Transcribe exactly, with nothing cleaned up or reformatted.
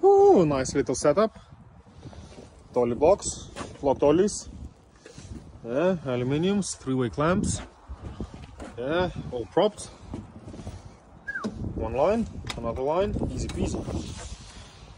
Oh, nice little setup. Dolly box, locked dollies. Yeah, aluminiums, three-way clamps. Yeah, all propped. One line, another line, easy peasy.